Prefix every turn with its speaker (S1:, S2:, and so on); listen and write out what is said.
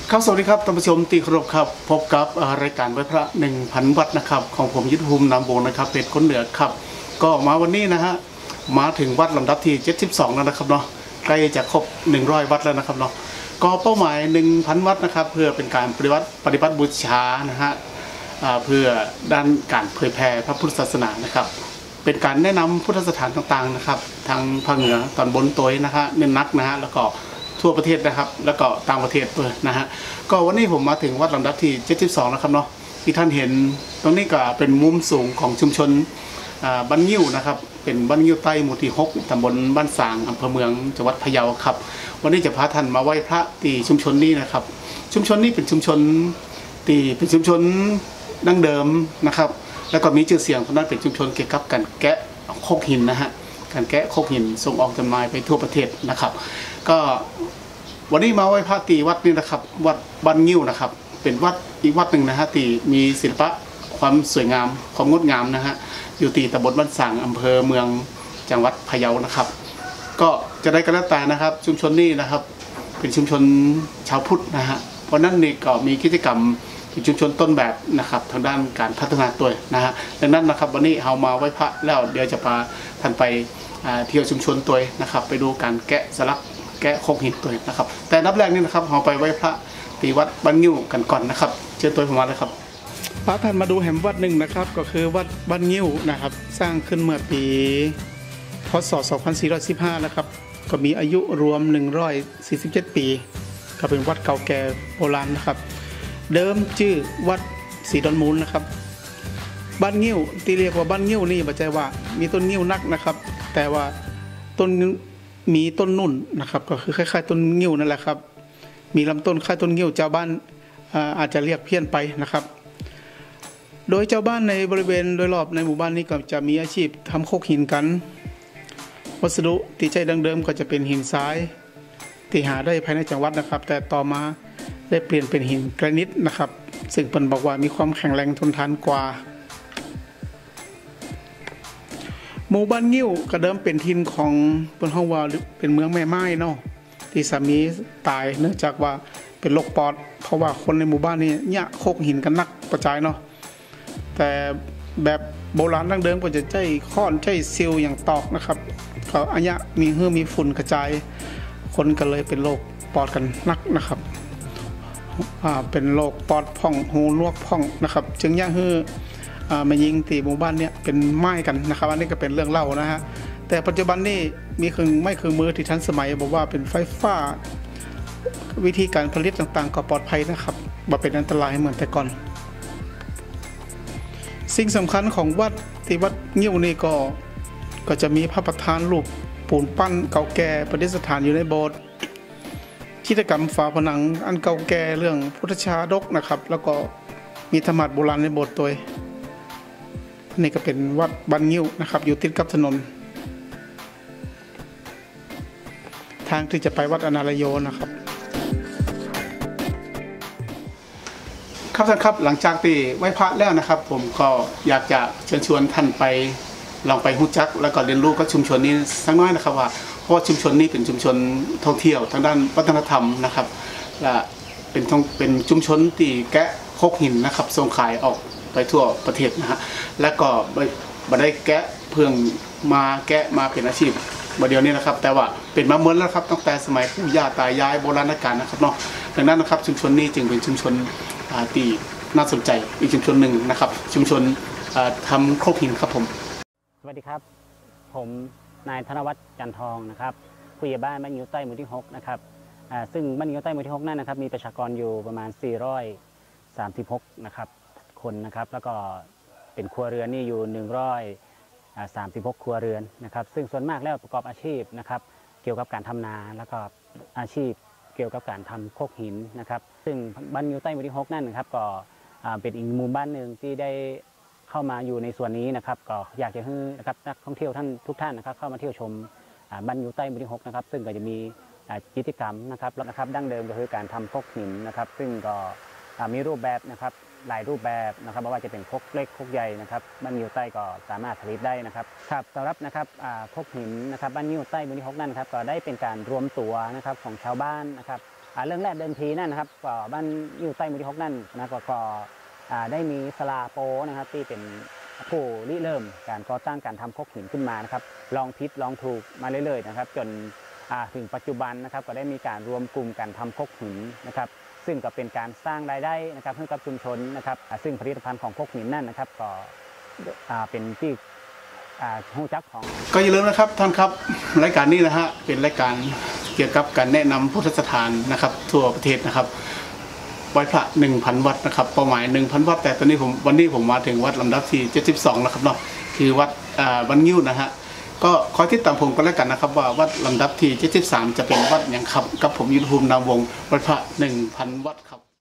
S1: ครับสวัสดีครับท่านผู้ชมที่เคารพครับพบกับรายการไหว้พระ1,000 วัดนะครับของผมยุทธภูมินามวงศ์นะครับเป็นคนเหนือครับก็มาวันนี้นะฮะมาถึงวัดลำดับที่72แล้วนะครับเนาะใกล้จะครบ100วัดแล้วนะครับเนาะก็เป้าหมาย 1,000 วัดนะครับเพื่อเป็นการปฏิบัติบูชานะฮะเพื่อด้านการเผยแผ่พระพุทธศาสนานะครับเป็นการแนะนำพุทธสถานต่างๆนะครับทางภาคเหนือตอนบนตัวนะฮะเน้นนักนะฮะแล้วก็ทั่วประเทศนะครับแล้วก็ต่างประเทศด้วยนะฮะก็วันนี้ผมมาถึงวัดลำดับที่72แล้วครับเนาะที่ท่านเห็นตรงนี้ก็เป็นมุมสูงของชุมชนบ้านงิ้วนะครับเป็นบ้านงิ้วใต้หมู่ที่6ตำบลบ้านสางอำเภอเมืองจังหวัดพะเยาครับวันนี้จะพาท่านมาไหว้พระที่ชุมชนนี้นะครับชุมชนนี้เป็นชุมชนที่เป็นชุมชนดั้งเดิมนะครับแล้วก็มีชื่อเสียงเพราะนั้นเป็นชุมชนเกี่ยวกับการแกะโคกหินนะฮะการแกะโคกหินส่งออกจำหน่ายไปทั่วประเทศนะครับก็วันนี้มาไหว้พระตีวัดนี่นะครับวัดบ้านงิ้วนะครับเป็นวัดอีกวัดหนึ่งนะฮะที่มีศิลปะความสวยงามความงดงามนะฮะอยู่ที่ตำบลบ้านสางอำเภอเมืองจังหวัดพะเยานะครับก็จะได้กระแล้วแต่นะครับชุมชนนี้นะครับเป็นชุมชนชาวพุทธนะฮะเพราะนั้นนี่ก็มีกิจกรรมเป็นชุมชนต้นแบบนะครับทางด้านการพัฒนาตัวนะฮะดังนั้นนะครับวันนี้เรามาไหว้พระแล้วเดี๋ยวจะพาท่านไปเที่ยวชุมชนตัวนะครับไปดูการแกะสลักแกะโคกหินตัวนะครับแต่นับแรกนี่นะครับเราไปไหว้พระที่วัดบ้านงิ้วกันก่อนนะครับเชิญตัวผมมาเลยครับพระท่านมาดูแห่งวัดหนึ่งนะครับก็คือวัดบ้านงิ้วนะครับสร้างขึ้นเมื่อปีพศ2415นะครับก็มีอายุรวม147ปีก็เป็นวัดเก่าแก่โบราณนะครับเดิมชื่อวัดศรีดอนมูลนะครับบ้านงิ้วที่เรียกว่าบ้านงิ้วนี่ไม่ใช่ว่ามีต้นงิ้วนักนะครับแต่ว่าต้นมีต้นนุ่นนะครับก็คือคล้ายๆต้นงิ้วนั่นแหละครับมีลำต้นคล้ายต้นงิ้วชาวบ้านอาจจะเรียกเพี้ยนไปนะครับโดยชาวบ้านในบริเวณโดยรอบในหมู่บ้านนี้ก็จะมีอาชีพทำโคกหินกันวัสดุที่ใช้ดังเดิมก็จะเป็นหินทรายที่หาได้ภายในจังหวัดนะครับแต่ต่อมาได้เปลี่ยนเป็นหินแกรนิตนะครับซึ่งเพิ่นบอกว่ามีความแข็งแรงทนทานกว่าหมู่บ้านงิ้วก็เดิมเป็นถิ่นของเปิ้นเฮาว่าเป็นเมืองแม่ไม้เนาะที่สามีตายเนื่องจากว่าเป็นโรคปอดเพราะว่าคนในหมู่บ้านนี้ยะโคกหินกันนักประจายเนาะแต่แบบโบราณดั้งเดิมก็จะใช้ค้อนใช้ซิลอย่างตอกนะครับก็อันยะมีฝุ่นกระจายคนก็เลยเป็นโรคปอดกันนักนะครับเป็นโรคปอดพองหูลวกพองนะครับจึงยะฮือมายิงตีหมู่บ้านเนี่ยเป็นไม้กันนะครับอันนี้ก็เป็นเรื่องเล่านะฮะแต่ปัจจุบันนี่มีเครื่องมือที่ทันสมัยบอกว่าเป็นไฟฟ้าวิธีการผลิตต่างๆก็ปลอดภัยนะครับบ่เป็นอันตรายเหมือนแต่ก่อนสิ่งสำคัญของวัดที่วัดงิ้วนี่ก็จะมีพระประธานรูปปูนปั้นเก่าแก่ประดิษฐานอยู่ในโบสถ์กิจกรรมฝาผนังอันเก่าแก่เรื่องพุทธชาดกนะครับแล้วก็มีธรรมะโบราณในโบสถ์ตัวนี่ก็เป็นวัดบ้านงิ้วนะครับอยู่ติดกับถนนทางที่จะไปวัดอนารโยนะครับครับท่านครับหลังจากที่ไหว้พระแล้วนะครับผมก็อยากจะเชิญชวนท่านไปลองไปฮู้จักแล้วก็เรียนรู้กับชุมชนนี้สักน้อยนะครับว่าเพราะชุมชนนี้เป็นชุมชนท่องเที่ยวทางด้านวัฒนธรรมนะครับและเป็นชุมชนที่แกะโคกหินนะครับส่งขายออกไปทั่วประเทศนะฮะและก็บ่ได้แกะเพื่อมาแกะมาเป็นอาชีพบ่เดียวนี้นะครับแต่ว่าเป็นมาเหมือนแล้วครับตั้งแต่สมัยปู่ย่าตายายโบราณกาลนะครับเนาะดังนั้นนะครับชุมชนนี้จึงเป็นชุมชนที่น่าสนใจอีกชุมชนหนึ่งนะครับชุมชนทำโคกหินครับผม
S2: สวัสดีครับผมนายธนวัฒน์จันทองนะครับผู้ใหญ่บ้านบ้านงิ้วใต้หมู่ที่6นะครับซึ่งบ้านงิ้วใต้หมู่ที่6นั่นนะครับมีประชากรอยู่ประมาณ436นะครับคนนะครับแล้วก็เป็นครัวเรือนนี่อยู่136ครัวเรือนนะครับซึ่งส่วนมากแล้วประกอบอาชีพนะครับเกี่ยวกับการทำนาแล้วก็อาชีพเกี่ยวกับการทำโคกหินนะครับซึ่งบ้านงิ้วใต้หมู่ที่6นั่นนะครับก็เป็นอีกหมู่บ้านหนึ่งที่ได้เข้ามาอยู่ในส่วนนี้นะครับก็อยากจะให้นะครับนักท่องเที่ยวทุกท่านนะครับเข้ามาเที่ยวชมบ้านงิ้วใต้หมู่ที่6นะครับซึ่งก็จะมีกิจกรรมนะครับดั้งเดิมก็คือการทำโคกหินนะครับซึ่งก็มีรูปแบบนะครับหลายรูปแบบนะครับไม่ว่าจะเป็นโคกเล็กโคกใหญ่นะครับบ้านงิ้วใต้ก็สามารถผลิตได้นะครับครับสำหรับนะครับโคกหินนะครับบ้านงิ้วใต้หมู่ที่6นั่นครับก็ได้เป็นการรวมตัวนะครับของชาวบ้านนะครับเรื่องแรกเดิมทีนั่นนะครับก็บ้านอยู่ใต้หมู่ที่6นั่นนะก็ได้มีสลาโปนะครับที่เป็นผู้ริเริ่มการก่อสร้างการทำคกหินขึ้นมานะครับลองผิดลองถูกมาเรื่อยๆนะครับจนถึงปัจจุบันนะครับก็ได้มีการรวมกลุ่มการทำคกหินนะครับซึ่งก็เป็นการสร้างรายได้นะครับให้กับชุมชนนะครับซึ่งผลิตภัณฑ์ของคกหินนั่นนะครับก็เป็นที่หูจักของ
S1: ก็อย่าลืมนะครับท่านครับรายการนี้นะฮะเป็นรายการเกี่ยวกับการแนะนำพุทธสถานนะครับทั่วประเทศนะครับไหว้พระ 1,000 วัดนะครับเป้าหมาย 1,000 วัดแต่ตอนนี้วันนี้ผมมาถึงวัดลำดับที่72แล้วครับเนาะคือวัดบ้านงิ้วนะฮะก็คอยติดตามผมก็แล้วกันนะครับว่าวัดลำดับที่73จะเป็นวัดอย่างครับกับผมยุทธภูมินามวงศ์ไหว้พระ 1,000 วัดครับ